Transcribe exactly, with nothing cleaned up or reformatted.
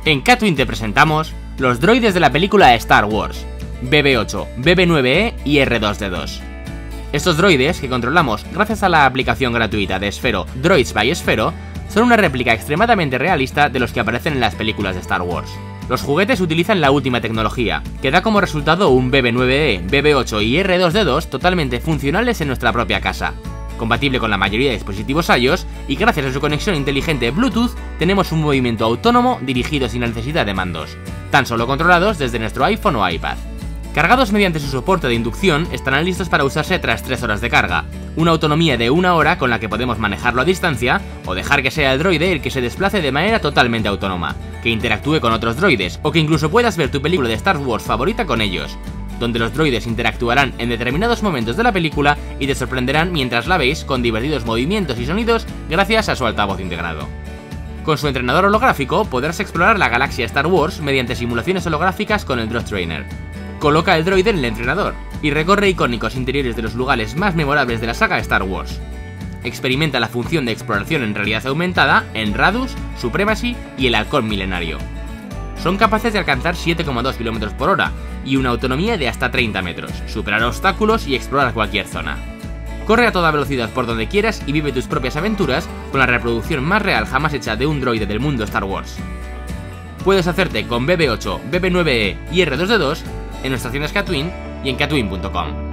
En Catwin te presentamos los droides de la película Star Wars, B B ocho, B B nueve E y R dos D dos. Estos droides, que controlamos gracias a la aplicación gratuita de Sphero Droids by Sphero, son una réplica extremadamente realista de los que aparecen en las películas de Star Wars. Los juguetes utilizan la última tecnología, que da como resultado un B B nueve E, B B ocho y R dos D dos totalmente funcionales en nuestra propia casa. Compatible con la mayoría de dispositivos iOS y gracias a su conexión inteligente Bluetooth tenemos un movimiento autónomo dirigido sin la necesidad de mandos, tan solo controlados desde nuestro iPhone o iPad. Cargados mediante su soporte de inducción, estarán listos para usarse tras tres horas de carga, una autonomía de una hora con la que podemos manejarlo a distancia o dejar que sea el droide el que se desplace de manera totalmente autónoma, que interactúe con otros droides o que incluso puedas ver tu película de Star Wars favorita con ellos, donde los droides interactuarán en determinados momentos de la película y te sorprenderán mientras la veis con divertidos movimientos y sonidos gracias a su altavoz integrado. Con su entrenador holográfico podrás explorar la galaxia Star Wars mediante simulaciones holográficas con el Droid Trainer. Coloca el droide en el entrenador y recorre icónicos interiores de los lugares más memorables de la saga Star Wars. Experimenta la función de exploración en realidad aumentada en Radus, Supremacy y el Halcón Milenario. Son capaces de alcanzar siete coma dos kilómetros por hora y una autonomía de hasta treinta metros, superar obstáculos y explorar cualquier zona. Corre a toda velocidad por donde quieras y vive tus propias aventuras con la reproducción más real jamás hecha de un droide del mundo Star Wars. Puedes hacerte con B B ocho, B B nueve E y R dos D dos en nuestras tiendas Catwin y en catwin punto com.